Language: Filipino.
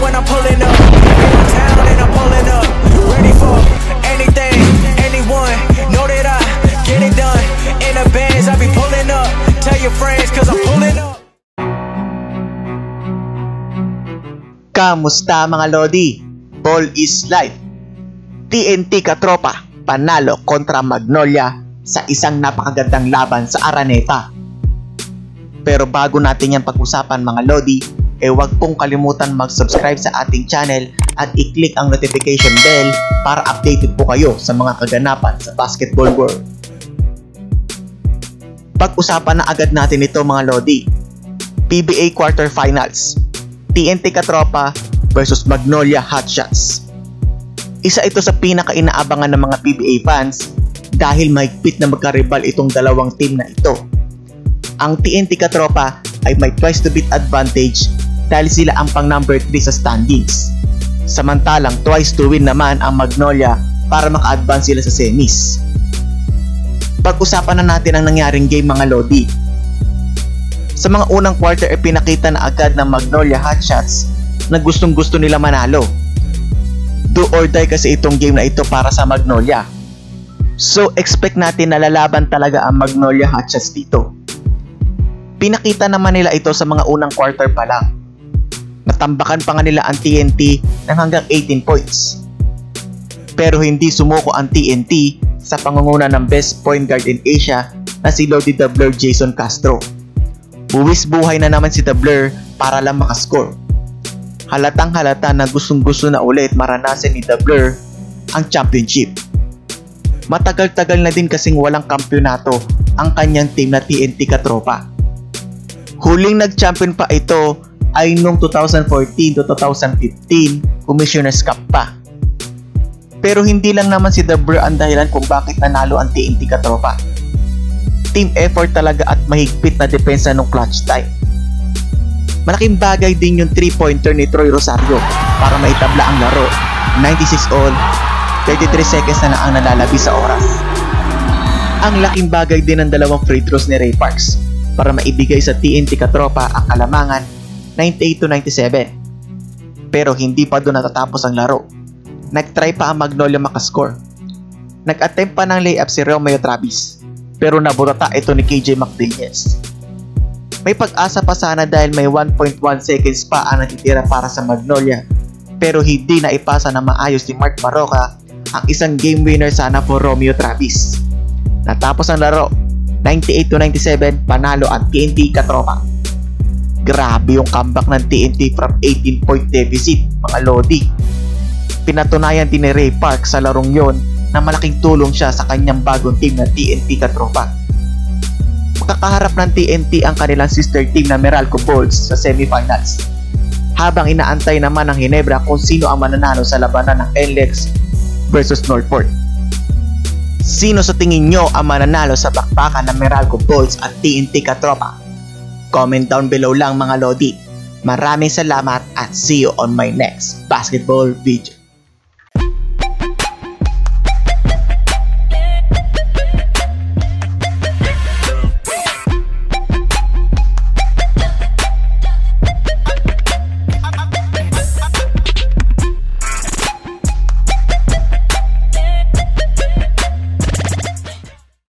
when I'm pulling up. In my town and I'm pulling up. Ready for anything, anyone. Know that I get it done. In the bands, I be pulling up. Tell your friends, cause I'm pulling up. Kamusta mga Lodi? Ball is life. TNT katropa, panalo kontra Magnolia sa isang napakagandang laban sa Araneta. Pero bago natin yan pag-usapan mga Lodi, huwag pong kalimutan mag-subscribe sa ating channel at i-click ang notification bell para updated po kayo sa mga kaganapan sa basketball world. Pag-usapan na agad natin ito mga Lodi. PBA Quarterfinals, TNT katropa versus Magnolia Hotshots. Isa ito sa pinaka-inaabangan ng mga PBA fans dahil mahigpit na magkaribal itong dalawang team na ito. Ang TNT katropa ay may twice to beat advantage dahil sila ang pang number 3 sa standings. Samantalang twice to win naman ang Magnolia para maka-advance sila sa semis. Pag-usapan na natin ang nangyaring game mga Lodi. Sa mga unang quarter ay pinakita na agad ng Magnolia Hotshots na gustong-gusto nila manalo. Do or die kasi itong game na ito para sa Magnolia. So expect natin na lalaban talaga ang Magnolia Hotshots dito. Pinakita naman nila ito sa mga unang quarter pa lang. Natambakan pa nga nila ang TNT ng hanggang 18 points. Pero hindi sumuko ang TNT sa pangunguna ng best point guard in Asia na si Lodi the Blur Jason Castro. Buwis buhay na naman si The Blur para lang makascore. Halatang halata na gustong-gusto na ulit maranasan ni The Blur ang championship. Matagal-tagal na din kasing walang kampyonato ang kanyang team na TNT katropa. Huling nag-champion pa ito ay noong 2014 to 2015 Commissioner's Cup pa. Pero hindi lang naman si The Blur ang dahilan kung bakit nanalo ang TNT katropa. Team effort talaga at mahigpit na depensa ng clutch time. Malaking bagay din yung 3-pointer ni Troy Rosario para maitabla ang laro. 96 all, 33 seconds na ang nalalabi sa oras. Ang laking bagay din ng dalawang free throws ni Ray Parks para maibigay sa TNT katropa ang kalamangan 98 to 97. Pero hindi pa doon natatapos ang laro. Nag-try pa ang Magnolia makascore. Nag-attempt pa ng layup si Romeo Travis pero naburata ito ni KJ McDaniels. May pag-asa pa sana dahil may 1.1 seconds pa ang natitira para sa Magnolia pero hindi na ipasa na maayos ni Mark Maroka ang isang game winner sana for Romeo Travis. Natapos ang laro 98 to 97, panalo ang TNT katropa. Grabe yung comeback ng TNT from 18-point deficit mga Lodi. Pinatunayan din ni Ray Park sa larong yon na malaking tulong siya sa kanyang bagong team na TNT katropa. Makakaharap ng TNT ang kanilang sister team na Meralco Bulls sa semifinals. Habang inaantay naman ng Ginebra kung sino ang mananalo sa labanan ng NLEX versus Northport. Sino sa tingin nyo ang mananalo sa bakbakan ng Meralco Bulls at TNT katropa? Comment down below lang mga Lodi. Maraming salamat at see you on my next basketball video.